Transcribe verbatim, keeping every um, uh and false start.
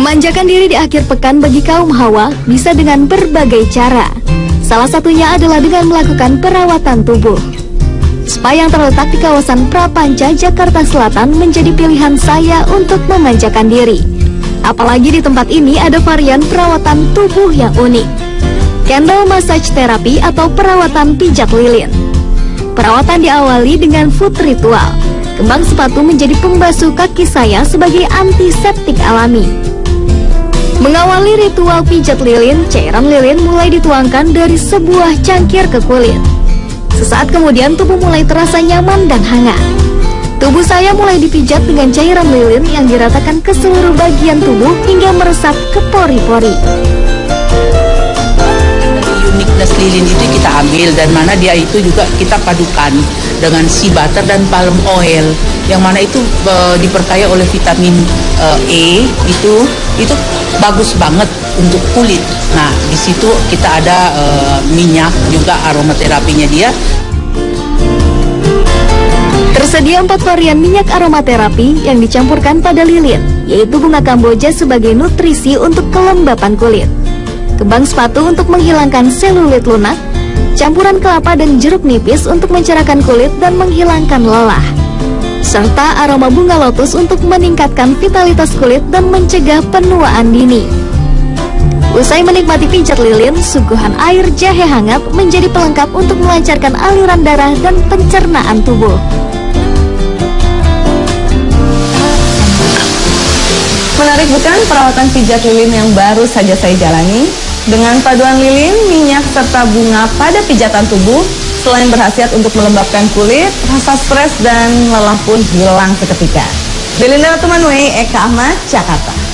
Memanjakan diri di akhir pekan bagi kaum hawa bisa dengan berbagai cara. Salah satunya adalah dengan melakukan perawatan tubuh. Spa yang terletak di kawasan Prapanca, Jakarta Selatan menjadi pilihan saya untuk memanjakan diri. Apalagi di tempat ini ada varian perawatan tubuh yang unik. Candle massage therapy atau perawatan pijat lilin. Perawatan diawali dengan foot ritual. Kembang sepatu menjadi pembasuh kaki saya sebagai antiseptik alami. Mengawali ritual pijat lilin, cairan lilin mulai dituangkan dari sebuah cangkir ke kulit. Sesaat kemudian tubuh mulai terasa nyaman dan hangat. Tubuh saya mulai dipijat dengan cairan lilin yang diratakan ke seluruh bagian tubuh hingga meresap ke pori-pori. Uniqueness lilin itu kita ambil dan mana dia itu juga kita padukan dengan sea butter dan palm oil yang mana itu e, diperkaya oleh vitamin e, E itu itu bagus banget untuk kulit. Nah, di situ kita ada e, minyak juga aromaterapinya dia. Tersedia empat varian minyak aromaterapi yang dicampurkan pada lilin, yaitu bunga kamboja sebagai nutrisi untuk kelembapan kulit, kembang sepatu untuk menghilangkan selulit lunak, campuran kelapa dan jeruk nipis untuk mencerahkan kulit dan menghilangkan lelah, serta aroma bunga lotus untuk meningkatkan vitalitas kulit dan mencegah penuaan dini. Usai menikmati pijat lilin, suguhan air jahe hangat menjadi pelengkap untuk melancarkan aliran darah dan pencernaan tubuh. Menarik bukan perawatan pijat lilin yang baru saja saya jalani? Dengan paduan lilin, minyak, serta bunga pada pijatan tubuh, selain berkhasiat untuk melembabkan kulit, rasa stres dan lelah pun hilang seketika. Belinda Tumanwe, Eka Ahmad, Jakarta.